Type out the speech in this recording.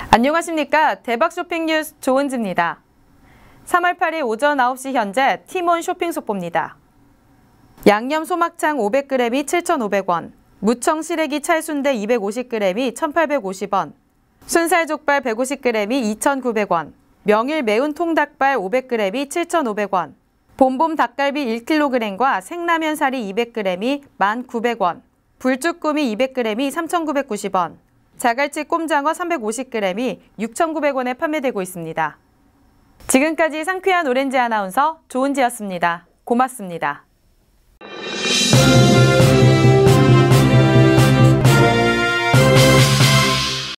안녕하십니까. 대박 쇼핑 뉴스 조은지입니다. 3월 8일 오전 9시 현재 티몬 쇼핑 속보입니다. 양념 소막창 500g이 7,500원, 무청 시래기 찰순대 250g이 1,850원, 순살족발 150g이 2,900원, 명일 매운 통닭발 500g이 7,500원, 봄봄 닭갈비 1kg과 생라면사리 200g이 1,900원, 불쭈꾸미 200g이 3,990원, 자갈치 꼼장어 350g이 6,900원에 판매되고 있습니다. 지금까지 상쾌한 오렌지 아나운서 조은지였습니다. 고맙습니다.